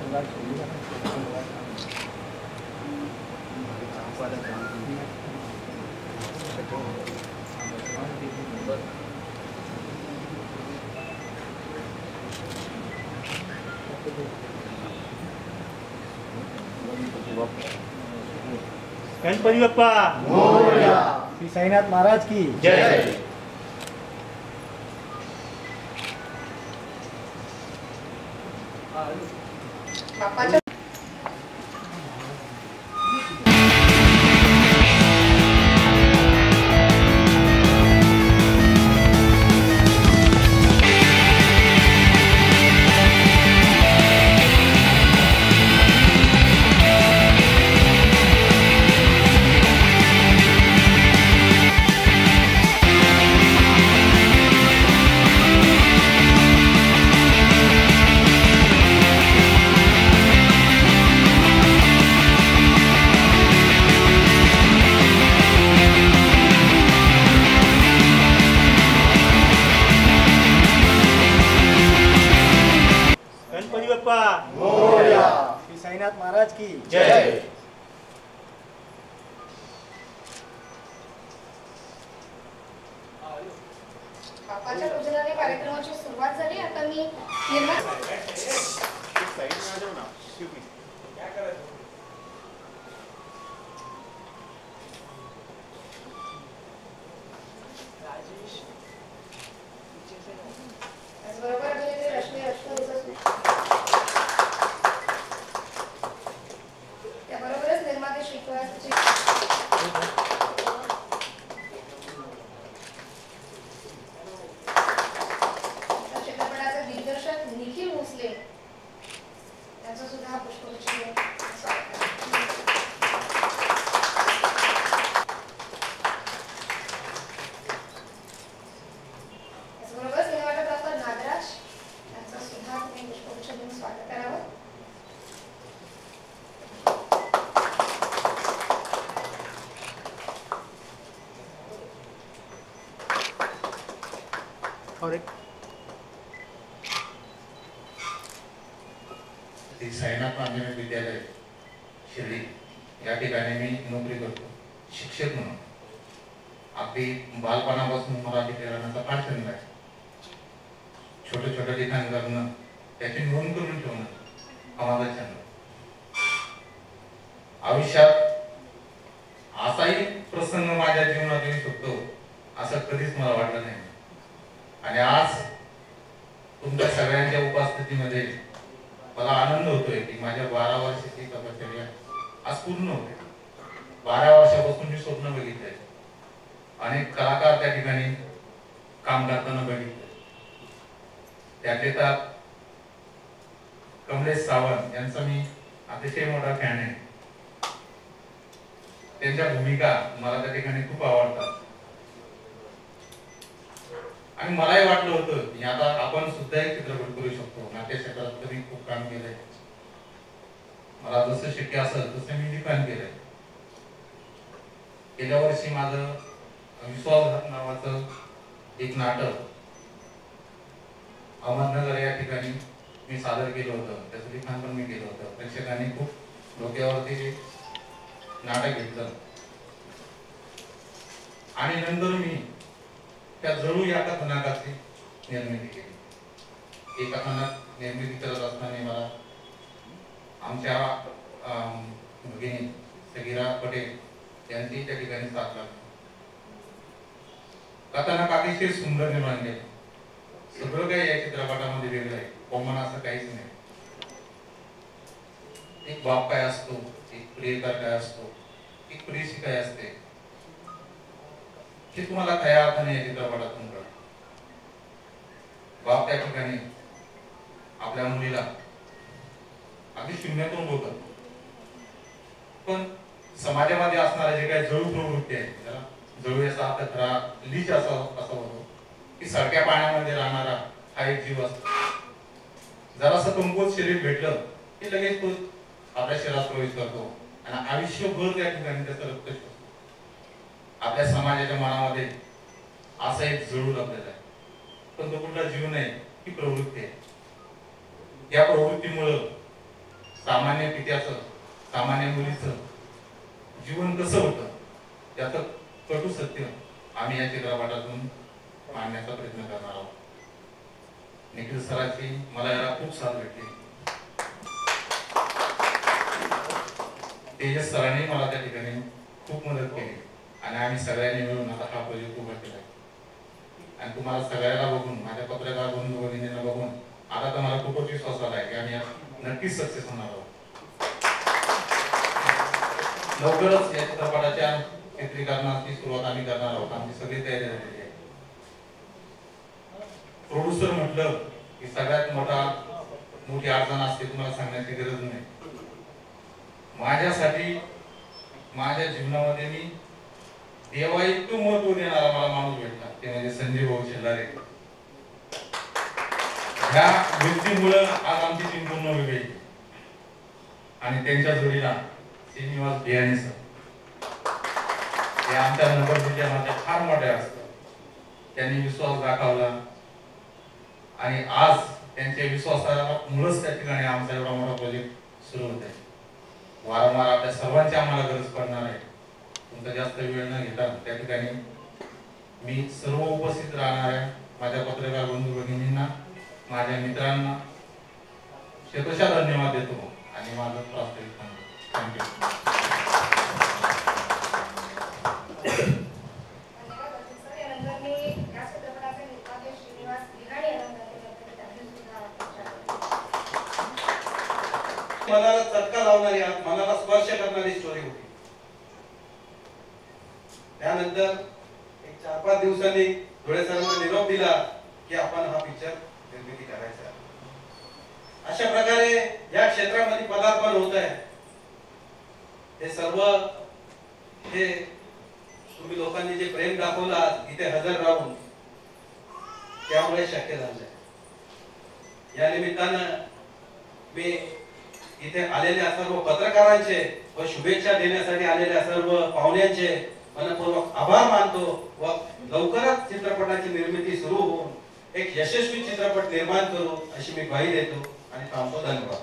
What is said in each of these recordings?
गणपती बाप्पा मोरया। श्री साईनाथ महाराज की जय। गणपती बाप्पा मोरया। श्री साईनाथ महाराज की जय। बाप्पाच्या पूजनाने कार्यक्रमाची सुरुवात झाली। आता मी निर्माण बरोबर अभिनेत्री रश्मी रश्मी त्याबरोबरच निर्माते श्रीनिवासची चित्रपटाचे दिग्दर्शक निखिल भोसले यांचा सुद्धा पुष्पगुच्छ स्वागत याचबरोबर सिनेमाटोग्राफर नागराज यांचा सुद्धा तुम्ही पुष्पगुच्छ देऊन स्वागत करावं। और एक श्री साईनाथ माध्यमिक विद्यालय शिर्डी या ठिकाणी मी नोकरी करतो शिक्षक म्हणून। अगदी बालपणापासून मराठी लिहिण्याचा फार छंद आहे। छोटे छोटे लिखाण करणं त्याची नोंद करून ठेवणं हा माझा छंद। आयुष्यात असाही प्रसंग माझ्या जीवनात येऊ शकतो असं कधीच मला वाटलं नाही। आणि आज तुमच्या सगळ्यांच्या उपस्थितीमध्ये मला आनंद होतोय की माझ्या 12 वर्षाची तपश्चर्या आज पूर्ण होते। 12 वर्षापासून मी स्वप्न बघितले, अनेक कलाकार त्या ठिकाणी काम करताना बघितले। त्यातले त्यात कमलेश सावंत यांचा मी अतिशय मोठा फॅन आहे। त्यांच्या भूमिका मला त्या ठिकाणी खूप आवडतात आणि मलाही वाटलं होतं की आता आपण सुद्धा एक चित्रपट करू शकतो। नाट्य क्षेत्रात तरी खूप काम केलंय, मला जसं शक्य असेल तसं मी लिखाण केलंय। गेल्या वर्षी माझं विश्वासघात नावाचं एक नाटक अहमदनगर या ठिकाणी मी सादर केलं होतं, त्याचं लिखाण पण मी केलं होतं। प्रेक्षकांनी खूप डोक्यावरती नाटक घेतलं आणि नंतर मी त्या जरूर या कथानकाची निर्मिती केली। एक कथानक निर्मिती करत असताना मला आमच्या भगिनी सगीरा पटेल यांची त्या ठिकाणी साथ लागली। कथानक अतिशय सुंदर निर्माण केलं। सगळं काही या चित्रपटामध्ये वेगळं आहे, कॉमन असं काहीच नाही। एक बाप काय असतो, एक प्रियकर काय असतो, एक प्रियसी काय असते, हे तुम्हाला खऱ्या अर्थाने या चित्रपटातून कळतं। बाप त्या ठिकाणी आपल्या मुलीला अगदी शून्यातून बोलतो, पण समाजामध्ये असणारे जे काही जळू प्रवृत्ती आहे, त्याला जळू याचा अर्थ खरा लीच असा होतो की सडक्या पाण्यामध्ये राहणारा हा एक जीव असतो। जरासं कमकुवत शरीर भेटलं की लगेच तो आपल्या शरीरात प्रवेश करतो आणि आयुष्यभर त्या ठिकाणी त्याचं रक्त शोषतो। आपल्या समाजाच्या मनामध्ये असा एक जळू लागलेला आहे, पण तो कुठला जीव नाही, ही प्रवृत्ती आहे। या प्रवृत्तीमुळे सामान्य पित्याचं, सामान्य मुलीचं जीवन कसं होतं त्याचं कटू सत्य आम्ही या चित्रपटातून मांडण्याचा प्रयत्न करणार आहोत. निखिल सरांची मला याला खूप साथ भेटली. तेजस सरांनी मला त्या ठिकाणी खूप मदत केली आणि आम्ही सगळ्यांनी मिळून आता हा प्रोजेक्ट उभा केला. आणि तुम्हाला सगळ्याला बघून, माझ्या पत्रकार बंधू भगिनींना बघून आता तर मला खूपच विश्वास आला आहे की आम्ही नक्कीच सक्सेस होणार आहोत. लवकरच या चित्रपटाच्या चित्रीकरणाची सुरुवात आम्ही करणार आहोत. आमची सगळी तयारी झालेली आहे. प्रोड्युसर म्हटलं की सगळ्यात मोठी अडचण असते, तुम्हाला सांगण्याची गरज नाही. माझ्यासाठी माझ्या जीवनामध्ये मी देवाइतकं महत्व देणारा मला माणूस भेटला, ते म्हणजे संजय भाऊ शेलारे. ह्या व्यक्तीमुळे आज आमची टीम पूर्ण वेगळी आणि त्यांच्या जोडीला श्रीनिवास बियाणे सर हे आमच्या नगर जिल्ह्यामध्ये फार मोठे असतात. त्यांनी विश्वास दाखवला आणि आज त्यांच्या विश्वासामुळेच त्या ठिकाणी आमचा एवढा मोठा प्रोजेक्ट सुरू होत आहे. वारंवार आपल्या सर्वांची आम्हाला गरज पडणार आहे. तुमचा जास्त वेळ न घेता त्या ठिकाणी मी सर्व उपस्थित राहणाऱ्या माझ्या पत्रकार बंधू भगिनींना, माझ्या मित्रांना शतशः धन्यवाद देतो आणि माझं प्रास्ताविक थांबतो. थँक्यू. मनाला चटका लावणारी, मनाला स्पर्श करणारी स्टोरी होती. त्यानंतर एक 4-5 दिवसांनी धुळे सरांना निरोप दिला की आपण हा पिक्चर निर्मिती करायचा. अशा प्रकारे या क्षेत्रामध्ये पदार्पण होत आहे. हे सर्व हे तुम्ही लोकांनी जे प्रेम दाखवलं इथे हजर राहून, त्यामुळे शक्य झालंय. या निमित्तानं मी इथे आलेल्या सर्व पत्रकारांचे व शुभेच्छा देण्यासाठी आलेल्या सर्व पाहुण्यांचे मनपूर्वक आभार मानतो व लवकरच चित्रपटाची निर्मिती सुरू होऊन एक यशस्वी चित्रपट निर्माण करू अशी मी ग्वाही देतो आणि थांबतो. धन्यवाद.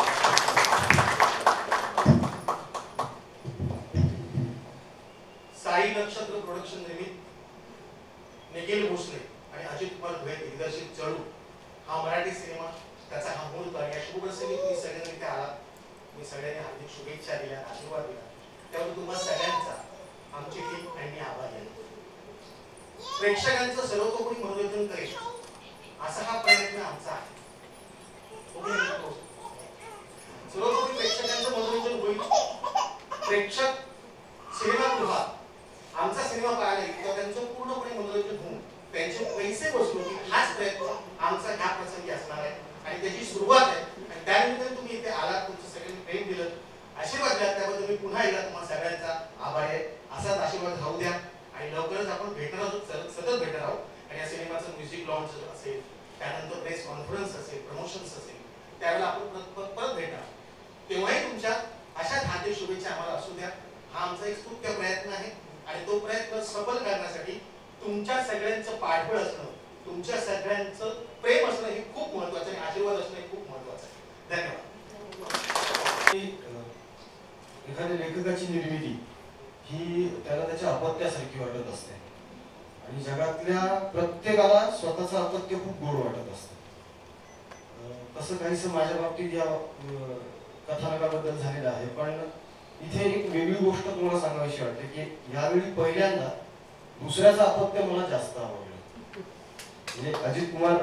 साई नक्षत्र प्रोडक्शन निर्मित निखिल भोसले आणि अजित कुमार धुळे दिग्दर्शित चळू हा मराठी सिनेमा, त्याचा हा मूळ तर या शुभप्रसंगी तुम्ही सगळ्यांनी इथे आलात. मी सगळ्यांनी हार्दिक शुभेच्छा दिल्या, आशीर्वाद दिला, त्यामुळे तुम्हा सगळ्यांचा आमची टीम आणि आभार आहे. प्रेक्षकांचं सर्वतोपरी मनोरंजन करेल असा हा प्रयत्न आमचा आहे. सर्वतोपरी प्रेक्षकांचं मनोरंजन होईल. प्रेक्षक सिनेमागृहात आमचा सिनेमा पाहायला येईल किंवा त्यांचं पूर्णपणे मनोरंजन होऊन त्यांचे पैसे वसूल हाच प्रयत्न आमचा ह्या प्रसंगी असणार आहे आणि त्याची सुरुवात आहे. आणि त्यानिमित्ताने तुम्ही इथे आलात, तुमचं सगळ्यांनी प्रेम दिलं, आशीर्वाद दिला, त्याबद्दल मी पुन्हा एकदा तुम्हाला सगळ्यांचा आभार आहे. असाच आशीर्वाद राहू द्या आणि लवकरच आपण भेटणार आहोत, सतत भेटणार आहोत. आणि या सिनेमाचं म्युझिक लॉन्च असेल, त्यानंतर प्रेस कॉन्फरन्स असेल, प्रमोशन्स असेल, त्यावेळेला आपण परत भेटणार. तेव्हाही तुमच्या अशाच हार्दिक शुभेच्छा आम्हाला असू द्या. हा आमचा एक स्तुत्य प्रयत्न आहे आणि तो प्रयत्न सफल करण्यासाठी तुमच्या सगळ्यांचं पाठबळ असणं, तुमच्या सगळ्यांचं प्रेम असणं हे खूप महत्वाचं आहे. आशीर्वाद असणं हे खूप महत्वाचं आहे. धन्यवाद. एखाद्या लेखकाची निर्मिती ही त्याला त्याच्या अपत्यासारखी वाटत असते आणि जगातल्या प्रत्येकाला स्वतःचं अपत्य खूप गोड वाटत असतं. तसं काहीसं माझ्या बाबतीत या कथानकाबद्दल झालेलं आहे. पण इथे एक वेगळी गोष्ट तुम्हाला सांगावीशी वाटते की यावेळी पहिल्यांदा दुसऱ्याचं अपत्य मला जास्त आवडलं. म्हणजे अजित कुमार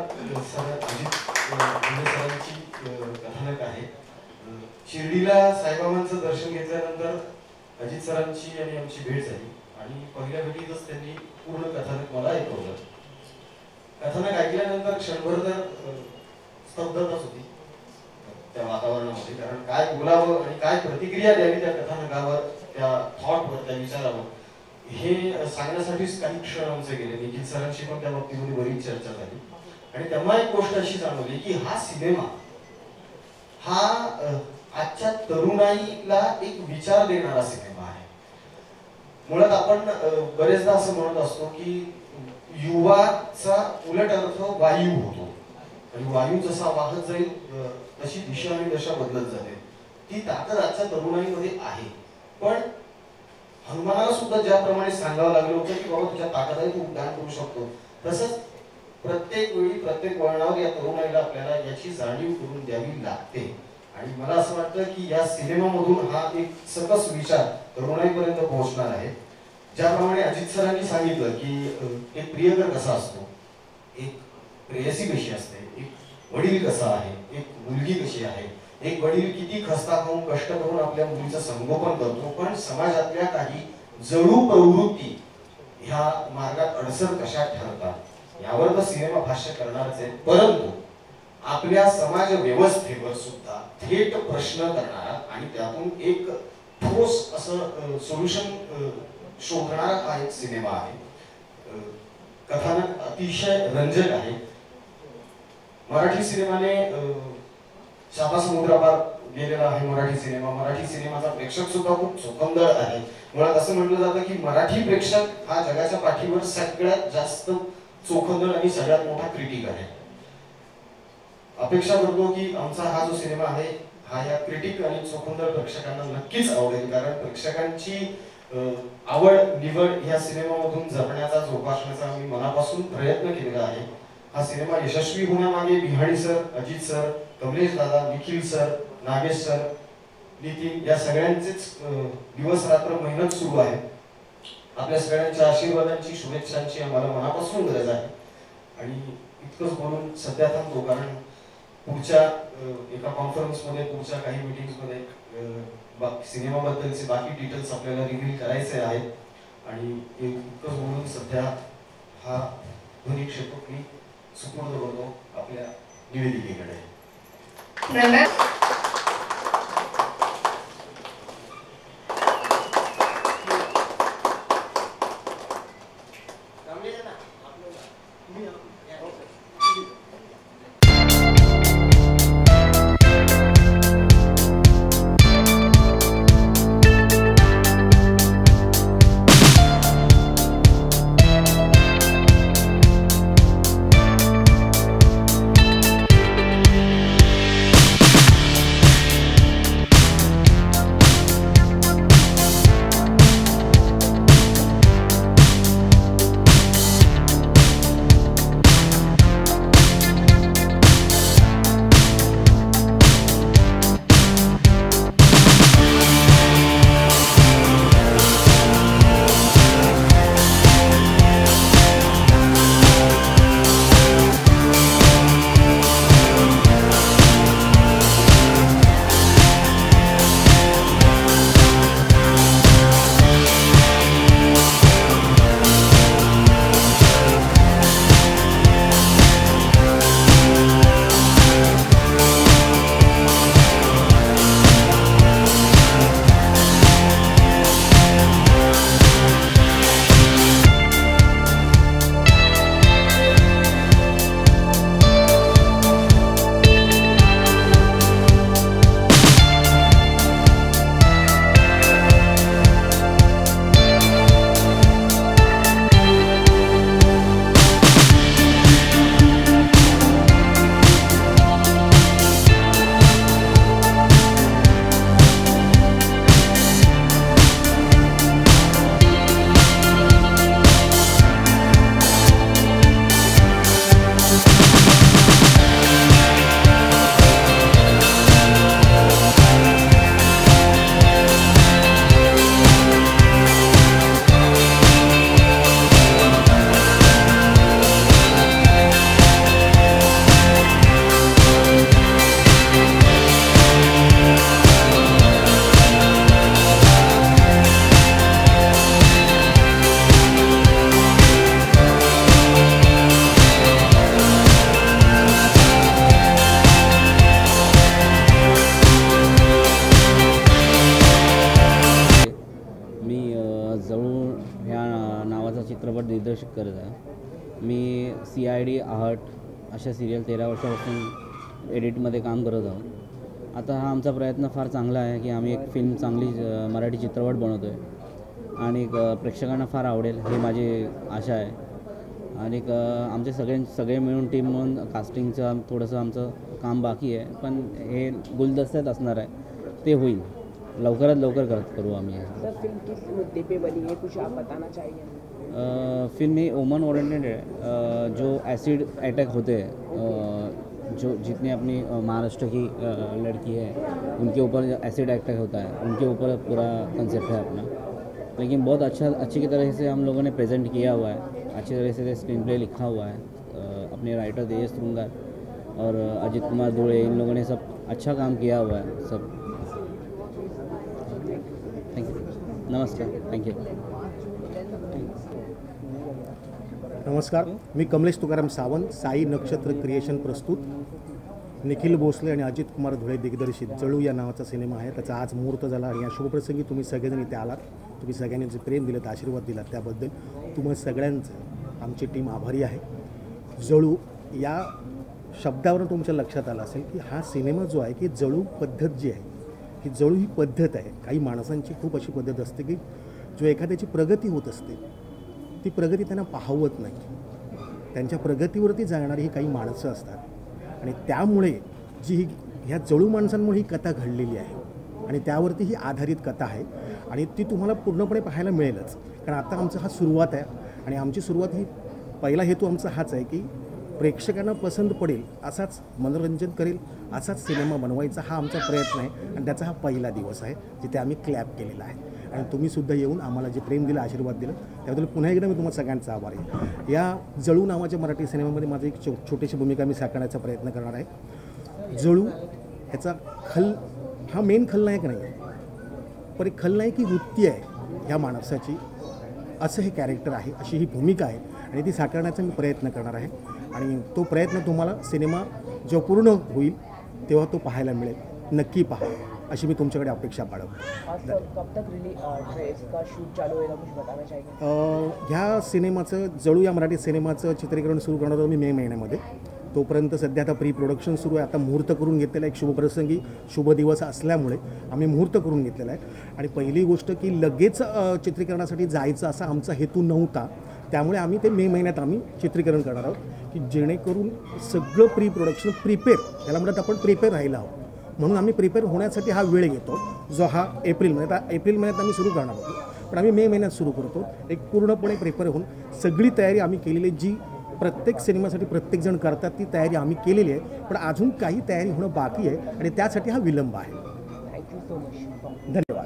सरांची कथानक आहे. शिर्डीला साईबाबांचं दर्शन घेतल्यानंतर अजित सरांची आणि आमची भेट झाली आणि पहिल्या भेटीतच त्यांनी पूर्ण कथानक मला ऐकवलं. कथानक ऐकल्यानंतर क्षणभर तर स्तब्धताच होती त्या वातावरणामध्ये. कारण काय बोलावं आणि काय प्रतिक्रिया द्यावी त्या कथानकावर, त्या थॉटवर, त्या विचारावर, हे सांगण्यासाठीच काही क्षण आमचे गेले. निखिल सरांशी पण त्या बाबतीमध्ये बरीच चर्चा झाली आणि तेव्हा एक गोष्ट अशी जाणवली की हा सिनेमा हा आजच्या तरुणाईला एक विचार देणारा सिनेमा आहे. मुळात आपण बरेचदा असं म्हणत असतो की युवाचा उलट अर्थ वायू होतो आणि वायू जसा वाहत जाईल तशी दिशा आणि दशा बदलत जाते. ती ताकद आजच्या तरुणाईमध्ये आहे. पण हनुमानाला सुद्धा ज्याप्रमाणे सांगावं लागलं होतं की बाबा तुझ्या ताकद आहे, तू उड्डाण करू शकतो, तसंच प्रत्येक वेळी प्रत्येक वळणावर या तरुणाईला आपल्याला याची जाणीव करून द्यावी लागते. आणि मला असं वाटतं की या सिनेमामधून हा एक सकस विचार तरुणाईपर्यंत पोहोचणार आहे. ज्याप्रमाणे अजित सरांनी सांगितलं की एक प्रियकर कसा असतो, एक प्रेयसी कशी असते, एक वडील कसा आहे, एक मुलगी कशी आहे, एक वडील किती खस्ता खाऊन कष्ट करून आपल्या मुलीचं संगोपन करतो, पण समाजातल्या काही जळू प्रवृत्ती ह्या मार्गात अडसर कशा ठरतात यावर तर सिनेमा भाष्य करणारच आहे. परंतु आपल्या समाज व्यवस्थेवर सुद्धा थेट प्रश्न करणारा आणि त्यातून एक ठोस असं सोल्युशन शोधणारा हा एक सिनेमा आहे. कथानक अतिशय रंजक आहे. मराठी सिनेमाने शापा समुद्रापार गेलेला आहे मराठी सिनेमा. मराठी सिनेमाचा प्रेक्षक सुद्धा खूप चोखंदळ आहे. मुळात असं म्हटलं जातं की मराठी प्रेक्षक हा जगाच्या पाठीवर सगळ्यात जास्त चोखंदळ आणि सगळ्यात मोठा क्रिटिक आहे. अपेक्षा करतो की आमचा हा जो सिनेमा आहे हा या क्रिटिक आणि चोखंदळ प्रेक्षकांना नक्कीच आवडेल, कारण प्रेक्षकांची आवड निवड या सिनेमामधून जपण्याचा जोपासण्याचा आम्ही मनापासून प्रयत्न केलेला आहे. हा सिनेमा यशस्वी होण्यामागे बिहाडी सर, अजित सर, कमलेश दादा, निखिल सर, नागेश सर, नितीन या सगळ्यांचेच दिवस रात्र मेहनत सुरू आहे. आपल्या सगळ्यांच्या आशीर्वादांची, शुभेच्छांची आम्हाला मनापासून गरज आहे. आणि इतकंच बोलून सध्या थांबतो, कारण पुढच्या एका कॉन्फरन्समध्ये, पुढच्या काही मीटिंग्समध्ये सिनेमाबद्दलचे बाकी डिटेल्स आपल्याला रिव्हील करायचे आहेत. आणि इतकंच बोलून सध्या हा ध्वनी क्षेत्र मी सुपूर्द करतो आपल्या निवेदिकेकडे. चित्रपट दिग्दर्शित करत आहे. मी CID, आहट अशा सिरियल 13 वर्षापासून एडिटमध्ये काम करत आहोत. आता हा आमचा प्रयत्न फार चांगला आहे की आम्ही एक फिल्म चांगली मराठी चित्रपट बनवतो आहे आणि प्रेक्षकांना फार आवडेल ही माझी आशा आहे. आणि आमचे सगळे मिळून टीम म्हणून कास्टिंगचं थोडंसं आमचं काम बाकी आहे, पण हे गुलदस्त्यात असणार आहे. ते होईल, लवकरात लवकर करू आम्ही. सर फिल्म किस मुद्दे पे बनी है, कुछ आप बताना चाहिए? फिल्म ही वुमन ओरिएंटेड है. जो एसिड अटैक होते हैं, जो जितनी अपनी महाराष्ट्र की लड़की है उनके ऊपर एसिड अटैक होता है, उनके ऊपर पूरा कंसेप्ट है अपना. लेकिन बहुत अच्छी की तरह से हम लोगों ने प्रेजेंट किया हुआ है, अच्छी तरह से स्क्रीन प्ले लिखा हुआ है. अपने राइटर तेजस श्रृंगार और अजित कुमार धुळे, इन लोगों ने सब अच्छा काम किया हुआ है सब. Thank you. नमस्कार. थँक्यू. नमस्कार, मी कमलेश तुकाराम सावंत, साई नक्षत्र क्रिएशन प्रस्तुत, निखिल भोसले आणि अजित कुमार धुळे दिग्दर्शित जळू या नावाचा सिनेमा आहे. त्याचा आज मुहूर्त झाला आणि या शुभप्रसंगी तुम्ही सगळेजण इथे आलात. तुम्ही सगळ्यांनी जे प्रेम दिलं, आशीर्वाद दिलात त्याबद्दल तुम्हा सगळ्यांचं आमची टीम आभारी आहे. जळू या शब्दावरून तुमच्या लक्षात आलं असेल की हा सिनेमा जो आहे की जळू पद्धत जी आहे, ही जळू ही पद्धत आहे. काही माणसांची खूप अशी पद्धत असते की जो एखाद्याची प्रगती होत असते ती प्रगती त्यांना पाहवत नाही. त्यांच्या प्रगतीवरती जाणारी ही काही माणसं असतात आणि त्यामुळे जी ह्या जळू माणसांमुळे ही कथा घडलेली आहे आणि त्यावरती ही आधारित कथा आहे आणि ती तुम्हाला पूर्णपणे पाहायला मिळेलच. कारण आता आमचा हा सुरुवात आहे आणि आमची सुरुवात ही पहिला हेतू आमचा हाच आहे की प्रेक्षकांना पसंत पडेल, असाच मनोरंजन करेल, असाच सिनेमा बनवायचा हा आमचा प्रयत्न आहे आणि त्याचा हा पहिला दिवस आहे जिथे आम्ही क्लॅप केलेला आहे. आणि तुम्हीसुद्धा येऊन आम्हाला जे प्रेम दिलं, आशीर्वाद दिलं, त्याबद्दल पुन्हा एकदा मी तुम्हाला सगळ्यांचा आभार आहे. या जळू नावाच्या मराठी सिनेमामध्ये माझी एक छोटीशी भूमिका मी साकारण्याचा प्रयत्न करणार आहे. जळू ह्याचा हा मेन खलनायक नाही आहे, पण एक खलनायकी वृत्ती आहे ह्या माणसाची, असं हे कॅरेक्टर आहे, अशी ही भूमिका आहे आणि ती साकारण्याचा मी प्रयत्न करणार आहे. आणि तो प्रयत्न तुम्हाला सिनेमा जेव्हा पूर्ण होईल तेव्हा तो पाहायला मिळेल. नक्की पहा अशी मी तुमच्याकडे अपेक्षा बाळगतो. कब तक इसका शूट चालू होगा, कुछ बताना चाहिए? ह्या सिनेमाचं जळू या मराठी सिनेमाचं चित्रीकरण सुरू करणार आहोत मी मे महिन्यामध्ये. तोपर्यंत सध्या आता प्री प्रोडक्शन सुरू आहे. आता मुहूर्त करून घेतलेला एक शुभप्रसंगी शुभ दिवस असल्यामुळे आम्ही मुहूर्त करून घेतलेला आहे. आणि पहिली गोष्ट की लगेच चित्रीकरणासाठी जायचं असा आमचा हेतू नव्हता, त्यामुळे आम्ही ते मे महिन्यात आम्ही चित्रीकरण करणार आहोत की जेणेकरून सगळं प्री प्रोडक्शन प्रिपेअर, त्याला म्हणत आपण प्रिपेअर राहिला आहोत. म्हणून आम्ही प्रिपेअर होण्यासाठी हा वेळ घेतो जो हा एप्रिल महिन्यात आम्ही सुरू करणार होतो, पण आम्ही मे महिन्यात सुरू करतो. एक पूर्णपणे प्रिपेअर होऊन सगळी तयारी आम्ही केलेली, जी प्रत्येक सिनेमासाठी प्रत्येकजण करतात ती तयारी आम्ही केलेली आहे. पण अजून काही तयारी होणं बाकी आहे आणि त्यासाठी हा विलंब आहे. Thank you so much. धन्यवाद.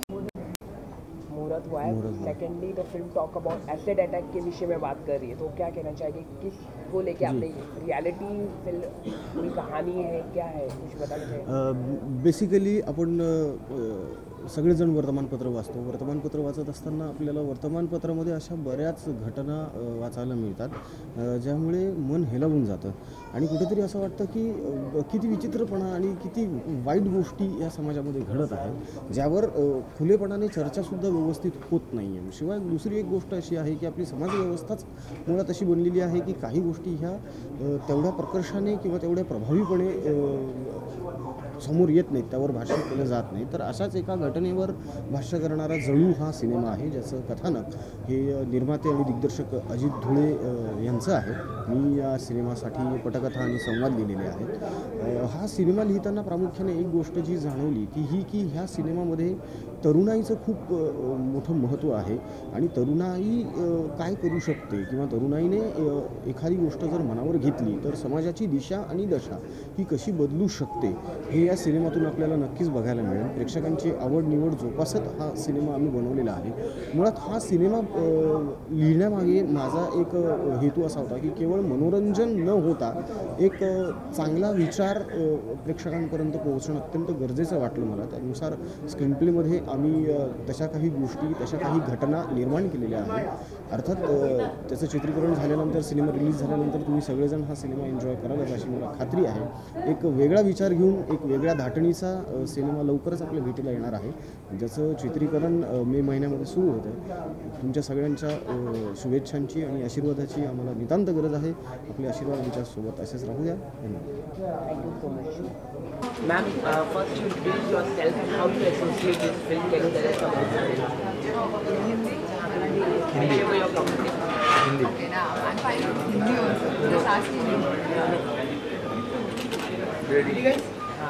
मुहूर्त हुआ है. Secondly the film talk about acid attack के विषय में बात कर रही है, तो क्या कहना चाहिए, किसको लेके आपने रियलिटी फिल्म की कहानी है, क्या है, कुछ बताना चाहिए? बेसिकली आपण सगळेजण वर्तमानपत्र वाचतो. वर्तमानपत्र वाचत असताना आपल्याला वर्तमानपत्रामध्ये अशा बऱ्याच घटना वाचायला मिळतात ज्यामुळे मन हेलावून जातं आणि कुठेतरी असं वाटतं की किती विचित्रपणा आणि किती वाईट गोष्टी या समाजामध्ये घडत आहेत, ज्यावर खुलेपणाने चर्चासुद्धा व्यवस्थित होत नाही आहे. शिवाय दुसरी एक गोष्ट अशी आहे की आपली समाजव्यवस्थाच मुळात अशी बनलेली आहे की काही गोष्टी ह्या तेवढ्या प्रकर्षाने किंवा तेवढ्या प्रभावीपणे समोर येत नाहीत, त्यावर भाष्य केलं जात नाही. तर अशाच एका घटनेवर भाष्य करणारा जळू हा सिनेमा आहे, ज्याचं कथानक हे निर्माते आणि दिग्दर्शक अजित धुळे यांचं आहे. मी या सिनेमासाठी पटकथा आणि संवाद लिहिलेले आहेत. हा सिनेमा लिहिताना प्रामुख्याने एक गोष्ट जी जाणवली की ह्या सिनेमामध्ये तरुणाईचं खूप मोठं महत्त्व आहे आणि तरुणाई काय करू शकते किंवा तरुणाईने एखादी गोष्ट जर मनावर घेतली तर समाजाची दिशा आणि दशा ही कशी बदलू शकते हे या सिनेमातून आपल्याला नक्कीच बघायला मिळेल. प्रेक्षकांची आवड निवड जोपासत हा सिनेमा आम्ही बनवलेला आहे. मुळात हा सिनेमा लिहिण्यामागे माझा एक हेतू असा होता की केवळ मनोरंजन न होता एक चांगला विचार प्रेक्षकांपर्यंत पोहोचणं अत्यंत गरजेचं वाटलं मला. त्यानुसार स्क्रीनप्लेमध्ये आम्ही तशा काही गोष्टी, तशा काही घटना निर्माण केलेल्या आहेत. अर्थात त्याचं चित्रीकरण झाल्यानंतर, सिनेमा रिलीज झाल्यानंतर तुम्ही सगळेजण हा सिनेमा एन्जॉय कराल अशी मला खात्री आहे. एक वेगळा विचार घेऊन एक वेगळ्या धाटणीचा सिनेमा लवकरच आपल्या भेटीला येणार आहे, ज्याचं चित्रीकरण मे महिन्यामध्ये सुरू होतं आहे. तुमच्या सगळ्यांच्या शुभेच्छांची आणि आशीर्वादाची आम्हाला नितांत गरज आहे. आपले आशीर्वाद आमच्यासोबत असेच राहू द्या. धन्यवाद. Ma'am, first you introduce yourself and how you associate this film. Can you tell us about it? Hindi. Okay, now I'm fine with Hindi also. Just asking you. Ready? Ready?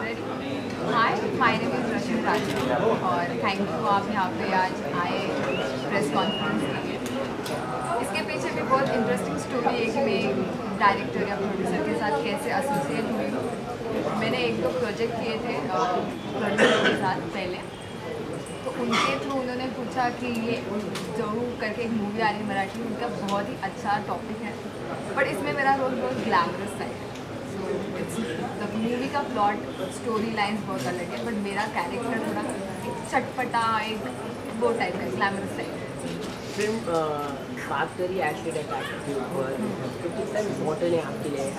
Hi, my name is Rashid Raju और thank you आप यहाँ पे आज आए press conference के लिए। इसके पीछे भी बहुत इंटरेस्टिंग स्टोरी है कि मैं डायरेक्टर या प्रोड्यूसर के साथ कैसे एसोसिएट हुई हूँ। मैंने 1-2 प्रोजेक्ट किए थे प्रोड्यूसर के साथ पहले, तो उनके थ्रू उन्होंने पूछा कि ये जहू करके एक मूवी आ रही है मराठी, उनका बहुत ही अच्छा टॉपिक है, बट इसमें मेरा रोल बहुत ग्लैमरस है। द मूवी का प्लॉट स्टोरी लाइन्स बहुत अलग है, बट मेरा कैरेक्टर थोड़ा एक चटपटा, एक वो टाइप है, ग्लैमरस टाइप है। फिल्म बात करी एसिड अटैक के ऊपर, तो कितना इम्पोर्टेंट है आपके लिए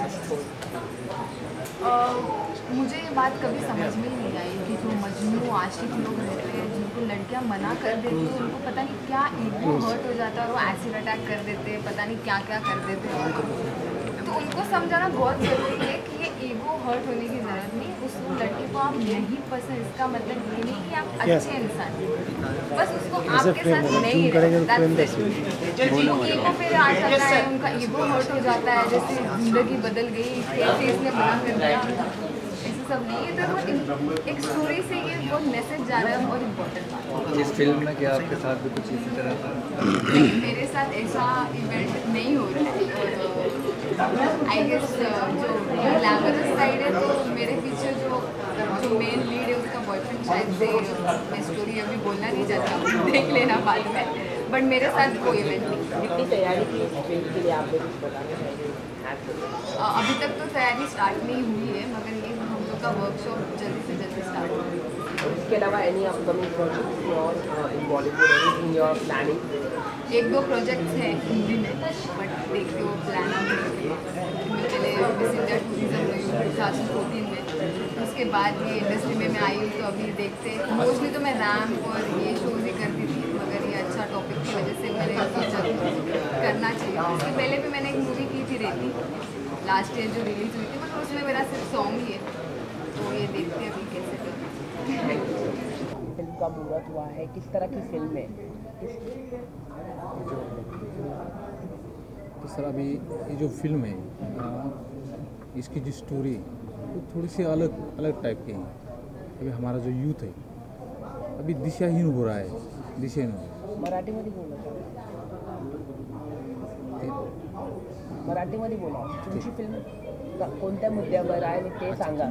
मुझे ये बात कभी समझ में ही नहीं आई कि जो मजनू आशिक लोग रहते हैं जिनको लड़कियां मना कर देती हैं, उनको पता नहीं क्या ईगो हर्ट हो जाता है और वो एसिड अटैक कर देते हैं, पता नहीं क्या क्या कर देते हैं। तो उनको समझाना बहुत ज़रूरी है कि ये ईगो हर्ट होने की ज़रूरत नहीं, उस लड़के को आप नहीं पसंद, इसका मतलब ये नहीं कि आप अच्छे इंसान हैं, बस उसको आपके साथ नहीं ईगो फिर आ जाता है, उनका ईगो हर्ट हो जाता है, जैसे ज़िंदगी बदल गई, कैसे इसने मना कर दिया, ऐसा सब नहीं है। तो एक स्टोरी से ये बहुत मैसेज जा रहा है, बहुत इम्पोर्टेंट बात है। इस फिल्म में क्या आपके साथ भी कुछ इसी तरह था? मेरे साथ ऐसा इवेंट नहीं हो रहा है, और आई गेस जो ग्लैमरस साइड है, तो मेरे पीछे जो मेन लीड है उसका बॉयफ्रेंड, शायद से मैं स्टोरी अभी बोलना नहीं चाहता, देख लेना बाद में, बट मेरे साथ कोई इवेंट नहीं। कितनी तैयारी की फिल्म के लिए आपने कुछ बताना चाहिए? अभी तक तो तैयारी स्टार्ट नहीं हुई है, मगर ये हम लोग का वर्कशॉप जल्दी से जल्दी स्टार्ट होगा। और इसके अलावा एनी अपकमिंग प्रोजेक्ट्स और in Bollywood anything you are planning? 1-2 projects हैं हिंदी में, बट देखते हो प्लान पहले मिस इंडिया टूरिज्म में 2014 में, उसके बाद ये इंडस्ट्री में मैं आई हूँ, तो अभी देखते मोस्टली तो मैं रैम्प और ये शोज ही करती थी, मगर ये अच्छा टॉपिक की वजह से मैंने सोचा करना चाहिए। उसके पहले भी मैंने एक मूवी की थी रेती, लास्ट ईयर जो रिलीज हुई थी, बट उसमें मेरा सिर्फ सॉन्ग ही है, तो ये देखते हैं अभी कैसे करना। फिल्म का मुहूर्त हुआ है, किस तरह की फिल्म है? तो सर अभी ये जो फिल्म है इसकी जो स्टोरी वो थोड़ी सी अलग टाइप की है। अभी हमारा जो यूथ है अभी दिशाहीन हो रहा है, दिशाहीन हो रहा है। मराठीमध्ये बोला, मराठीमध्ये बोला, तुमची फिल्म कोणत्या मुद्द्यावर आहे आणि ते सांगा.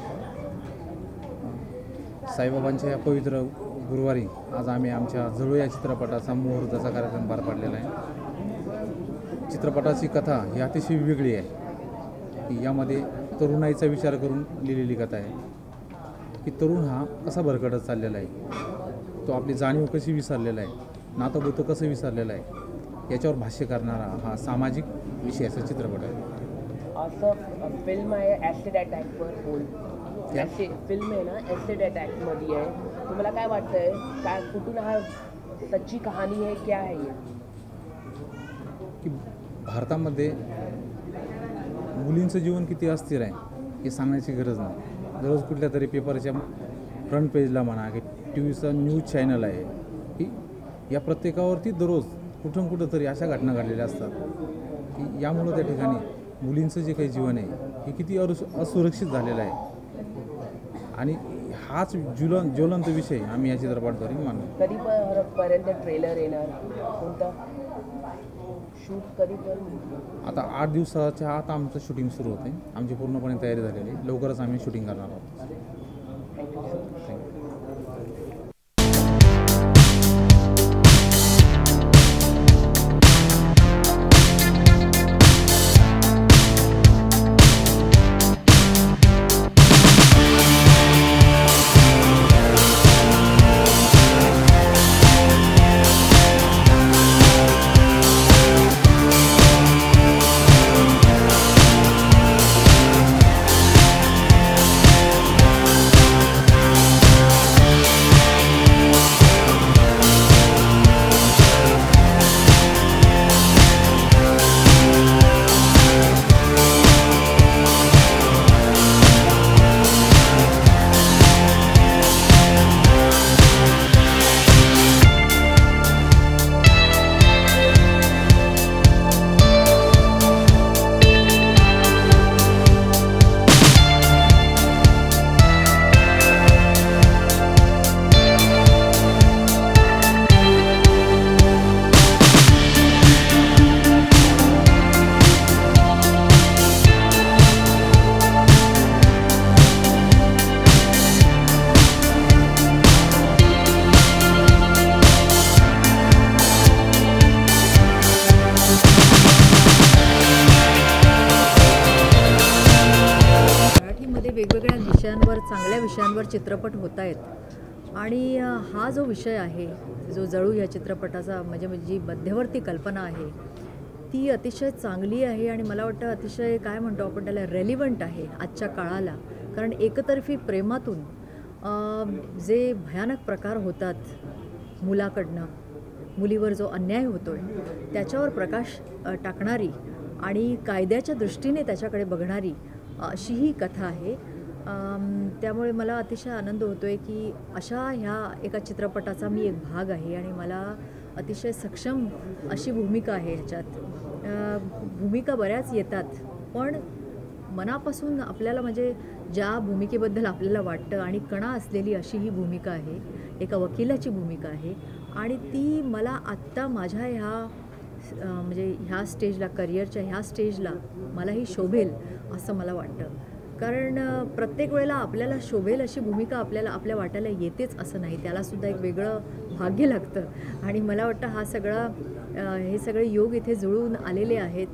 साईबाबांच्या या पवित्र गुरुवारी आज आम्ही आमच्या जळू या चित्रपटाचा मुहूर्ताचा कार्यक्रम पार पाडलेला आहे. चित्रपटाची कथा ही अतिशय वेगळी आहे की यामध्ये तरुणाईचा विचार करून लिहिलेली कथा आहे की तरुण हा कसा भरकटत चाललेला आहे, तो आपली जाणीव कशी विसरलेला आहे, नातं कसं विसरलेलं आहे, याच्यावर भाष्य करणारा हा सामाजिक विषयाचा चित्रपट आहे. असं फिल्म आहे ॲसिड अटॅकवर बोल, फिल्म आहे ना ॲसिड अटॅकमध्ये आहे, तुम्हाला काय वाटतंय, काय कुठून हा सच्ची कहाणी आहे, क्या आहे की भारतामध्ये मुलींचं जीवन किती अस्थिर आहे हे सांगण्याची गरज नाही. दररोज कुठल्या तरी पेपरच्या फ्रंट पेजला म्हणा की टी व्हीचा न्यूज चॅनल आहे की या प्रत्येकावरती दररोज कुठं तरी अशा घटना घडलेल्या असतात की यामुळं त्या ठिकाणी मुलींचं जे काही जीवन आहे हे किती असुरक्षित झालेलं आहे. आणि हाच ज्वलंत विषय आम्ही या चित्रपटाद्वारे मानतो. कधीपर्यंत ट्रेलर येणार, कोणता शूट कधीपर्यंत? आता 8 दिवसाच्या आत आमचं शूटिंग सुरू होते, आमची पूर्णपणे तयारी झालेली आहे, लवकरच आम्ही शूटिंग करणार आहोत. थँक्यू. चांगल्या विषयांवर चित्रपट होत आहेत आणि हा जो विषय आहे, जो जळू या चित्रपटाचा म्हणजे जी मध्यवर्ती कल्पना आहे ती अतिशय चांगली आहे आणि मला वाटतं अतिशय काय म्हणतो आपण त्याला रेलिव्हंट आहे आजच्या काळाला. कारण एकतर्फी प्रेमातून जे भयानक प्रकार होतात मुलाकडनं, मुलीवर जो अन्याय होतो आहे त्याच्यावर प्रकाश टाकणारी आणि कायद्याच्या दृष्टीने त्याच्याकडे बघणारी अशी ही कथा आहे. त्यामुळे मला अतिशय आनंद होतो आहे की अशा ह्या एका चित्रपटाचा मी एक भाग आहे आणि मला अतिशय सक्षम अशी भूमिका आहे ह्याच्यात. भूमिका बऱ्याच येतात पण मनापासून आपल्याला म्हणजे ज्या भूमिकेबद्दल आपल्याला वाटतं आणि कणा असलेली अशी ही भूमिका आहे, एका वकिलाची भूमिका आहे आणि ती मला आत्ता माझ्या म्हणजे ह्या स्टेजला, करिअरच्या ह्या स्टेजला मलाही शोभेल असं मला वाटतं. कारण प्रत्येक वेळेला आपल्याला शोभेल अशी भूमिका आपल्या वाट्याला येतेच असं नाही, त्यालासुद्धा एक वेगळं भाग्य लागतं आणि मला वाटतं हे सगळे योग इथे जुळून आलेले आहेत.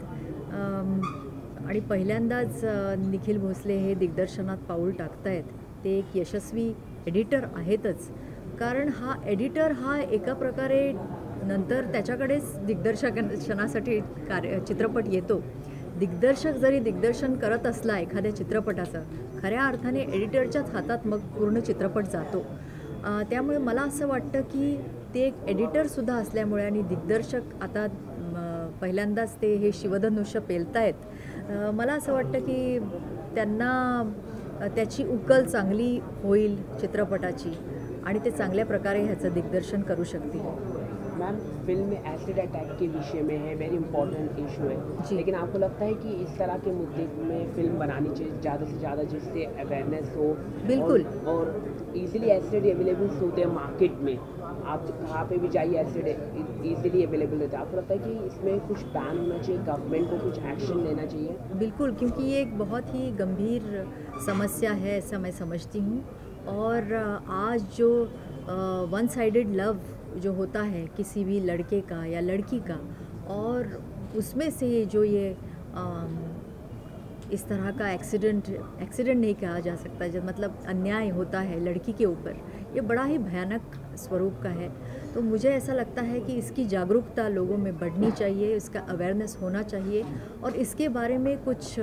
आणि पहिल्यांदाच निखिल भोसले हे दिग्दर्शनात पाऊल टाकतायत. ते एक यशस्वी एडिटर आहेतच, कारण हा एडिटर हा एका प्रकारे नंतर त्याच्याकडेच दिग्दर्शनासाठी चित्रपट येतो. दिग्दर्शक जरी दिग्दर्शन करत असला एखाद्या चित्रपटाचं, खऱ्या अर्थाने एडिटरच्याच हातात मग पूर्ण चित्रपट जातो. त्यामुळे मला असं वाटतं की ते एक एडिटरसुद्धा असल्यामुळे आणि दिग्दर्शक आता पहिल्यांदाच ते हे शिवधनुष्य पेलतायत. मला असं वाटतं की त्यांना त्याची उकल चांगली होईल चित्रपटाची आणि ते चांगल्या प्रकारे ह्याचं दिग्दर्शन करू शकतील. मैम, फिल्म में एसिड अटैक के विषय में है, वेरी इंपॉर्टेंट इशू है, लेकिन आपको लगता है कि इस तरह के मुद्दे में फिल्म बनानी चाहिए ज़्यादा से ज़्यादा जिससे अवेयरनेस हो? बिल्कुल. और इजीली एसिड अवेलेबल होते हैं मार्केट में, आप कहाँ पे भी जाइए एसिड इजीली अवेलेबल रहता है. आपको लगता है कि इसमें कुछ बैन होना चाहिए, गवर्नमेंट को कुछ एक्शन लेना चाहिए? बिल्कुल, क्योंकि ये एक बहुत ही गंभीर समस्या है ऐसा मैं समझती हूँ. और आज जो वन साइडेड लव जो होता है किसी भी लड़के का या लड़की का, और उसमें से जो ये इस तरह का एक्सीडेंट नहीं कहा जा सकता, जब मतलब अन्याय होता है लड़की के ऊपर, ये बड़ा ही भयानक स्वरूप का है. तो मुझे ऐसा लगता है कि इसकी जागरूकता लोगों में बढ़नी चाहिए, इसका अवेयरनेस होना चाहिए और इसके बारे में कुछ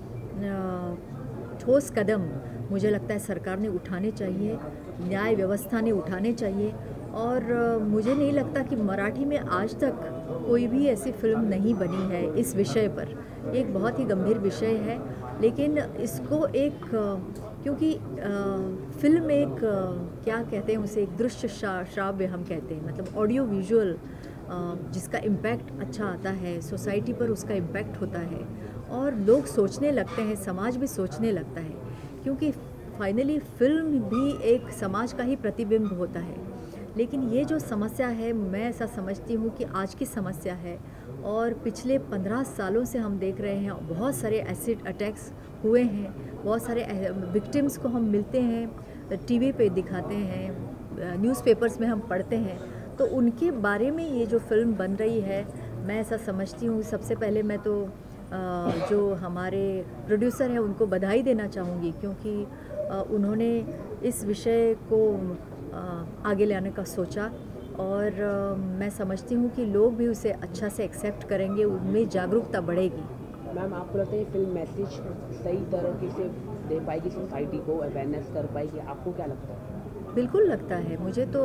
ठोस कदम मुझे लगता है सरकार ने उठाने चाहिए, न्याय व्यवस्था ने उठाने चाहिए. और मुझे नहीं लगता कि मराठी में आज तक कोई भी ऐसी फिल्म नहीं बनी है इस विषय पर. एक बहुत ही गंभीर विषय है, लेकिन इसको एक क्योंकि फिल्म एक क्या कहते हैं उसे, एक दृश्य श्राव्य हम कहते हैं, मतलब ऑडियो विजुअल जिसका इम्पैक्ट अच्छा आता है, सोसाइटी पर उसका इम्पैक्ट होता है और लोग सोचने लगते हैं, समाज भी सोचने लगता है, क्योंकि फाइनली फिल्म भी एक समाज का ही प्रतिबिंब होता है. लेकिन ये जो समस्या है, मैं ऐसा समझती हूँ कि आज की समस्या है और पिछले 15 सालों से हम देख रहे हैं बहुत सारे एसिड अटैक्स हुए हैं, बहुत सारे विक्टिम्स को हम मिलते हैं, टीवी पे दिखाते हैं, न्यूज़पेपर्स में हम पढ़ते हैं. तो उनके बारे में ये जो फिल्म बन रही है, मैं ऐसा समझती हूँ. सबसे पहले मैं तो जो हमारे प्रोड्यूसर हैं उनको बधाई देना चाहूँगी, क्योंकि उन्होंने इस विषय को आगे लाने का सोचा और मैं समझती हूँ कि लोग भी उसे अच्छा से एक्सेप्ट करेंगे, उनमें जागरूकता बढ़ेगी. मैम, आपको लगता है फिल्म मैसेज सही तरीके से दे पाएगी सोसाइटी को, अवेयरनेस कर पाएगी? आपको क्या लगता है? बिल्कुल लगता है मुझे तो.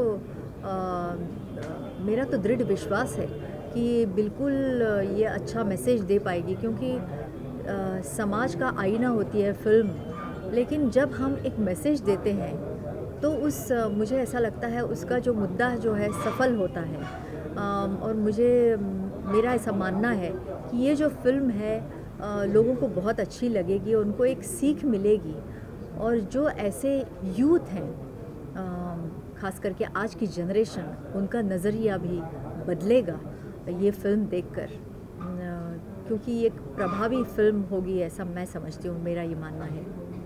मेरा तो दृढ़ विश्वास है कि बिल्कुल ये अच्छा मैसेज दे पाएगी, क्योंकि समाज का आईना होती है फिल्म. लेकिन जब हम एक मैसेज देते हैं तो मुझे ऐसा लगता है उसका जो मुद्दा जो है सफल होता है. और मेरा ऐसा मानना है कि ये जो फिल्म है लोगों को बहुत अच्छी लगेगी, उनको एक सीख मिलेगी और जो ऐसे यूथ हैं, ख़ास करके आज की जनरेशन, उनका नज़रिया भी बदलेगा ये फिल्म देखकर, क्योंकि ये एक प्रभावी फिल्म होगी ऐसा मैं समझती हूँ, मेरा ये मानना है.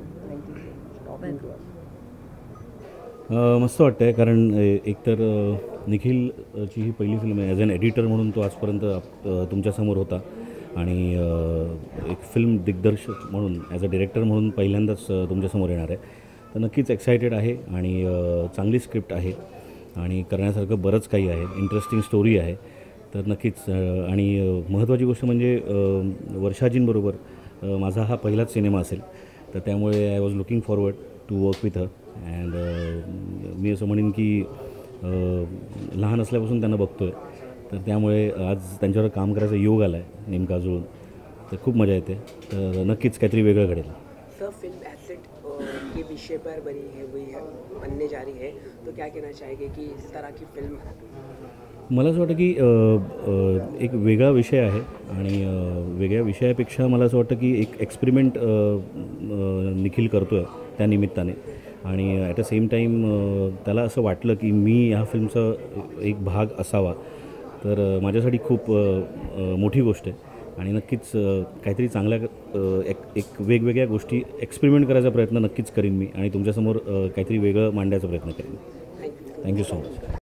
मस्त वाटतं आहे, कारण एकतर निखिलची ही पहिली फिल्म आहे. ॲज अन एडिटर म्हणून तो आजपर्यंत तुमच्यासमोर होता आणि एक फिल्म दिग्दर्शक म्हणून, ॲज अ डिरेक्टर म्हणून पहिल्यांदाच तुमच्यासमोर येणार आहे. तर नक्कीच एक्सायटेड आहे आणि चांगली स्क्रिप्ट आहे आणि करण्यासारखं बरंच काही आहे, इंटरेस्टिंग स्टोरी आहे. तर नक्कीच आणि महत्त्वाची गोष्ट म्हणजे वर्षाजींबरोबर माझा हा पहिलाच सिनेमा असेल, तर त्यामुळे I was looking forward to work with her. And मी असं म्हणेन की लहान असल्यापासून त्यांना बघतो आहे, तर त्यामुळे आज त्यांच्यावर काम करायचा योग आला आहे नेमका जुळून, तर खूप मजा येते. तर नक्कीच काहीतरी वेगळं घडेल. सर फिल्म एसेट के विषय पर बनी है, वही बनने जा रही है, तो क्या कहना चाहेंगे कि इस तरह की फिल्म? मला असं वाटतं की एक वेगळा विषय आहे आणि वेगळ्या विषयापेक्षा मला असं वाटतं की एक एक्सपेरिमेंट निखिल करतो आहे त्या निमित्ताने आणि ॲट अ सेम टाईम त्याला असं वाटलं की मी ह्या फिल्मचा एक भाग असावा. तर माझ्यासाठी खूप मोठी गोष्ट आहे आणि नक्कीच काहीतरी चांगल्या एक वेगवेगळ्या गोष्टी एक्सपेरिमेंट करायचा प्रयत्न नक्कीच करीन मी आणि तुमच्यासमोर काहीतरी वेगळं मांडायचा प्रयत्न करीन. Thank you so much.